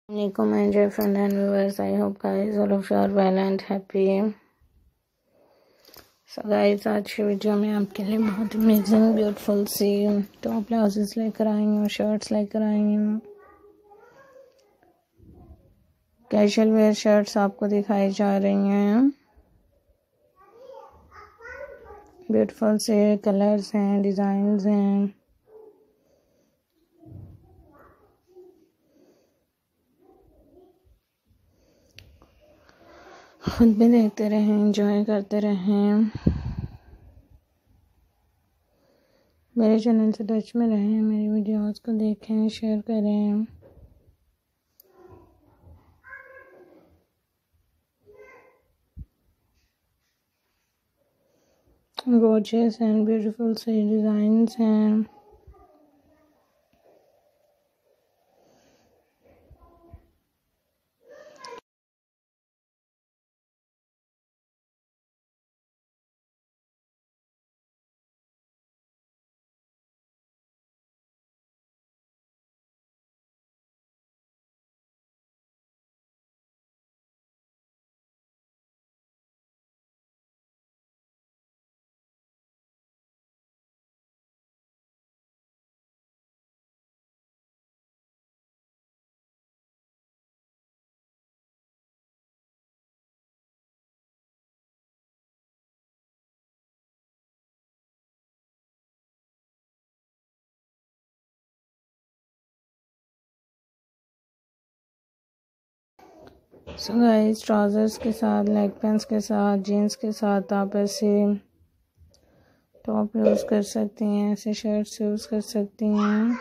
Assalamualaikum my dear friends and viewers. I hope guys all of you are well and happy. So guys, आज की video में आपके लिए बहुत amazing beautiful सी टॉप ब्लाउजेस लेकर आई हूँ, शर्ट्स लेकर आई हूँ। कैजुअल वेयर शर्ट्स आपको दिखाई जा रही हैं। ब्यूटीफुल से कलर्स हैं, डिज़ाइंस हैं। खुद भी देखते रहें, एंजॉय करते रहें। मेरे चैनल से टच में रहें, मेरी वीडियोस को देखें, शेयर करें। गॉर्जियस एंड ब्यूटीफुल से डिज़ाइंस हैं। सो गाइस, ट्राउज़र्स के साथ, लेग पैंट्स के साथ, जीन्स के साथ आप ऐसे टॉप यूज़ कर सकती हैं, ऐसे शर्ट्स यूज़ कर सकती हैं।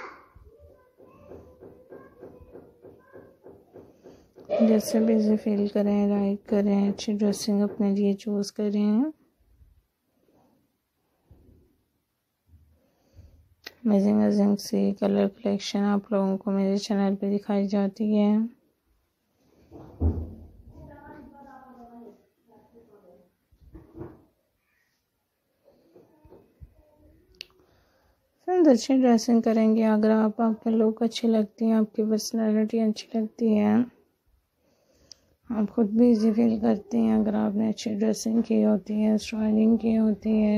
जैसे बिजी फील करें, लाइक करें, अच्छी ड्रेसिंग अपने लिए चूज़ करें। अमेजिंग सी कलर कलेक्शन आप लोगों को मेरे चैनल पे दिखाई जाती है। फ्रेंड्स, अच्छी ड्रेसिंग करेंगे अगर आपके लुक अच्छी लगती है, आपकी पर्सनैलिटी अच्छी लगती है, आप खुद भी इजी फील करती हैं अगर आपने अच्छी ड्रेसिंग की होती है, स्टाइलिंग की होती है।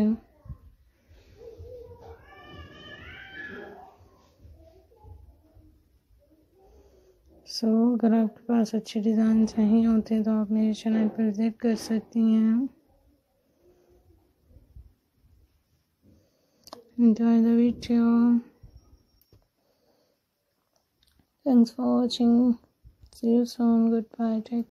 अगर आपके पास अच्छे डिज़ाइन नहीं होते तो आप मेरे चैनल पर विजिट कर सकती हैं। Enjoy the video. Thanks for watching. See you soon. Goodbye. Take care.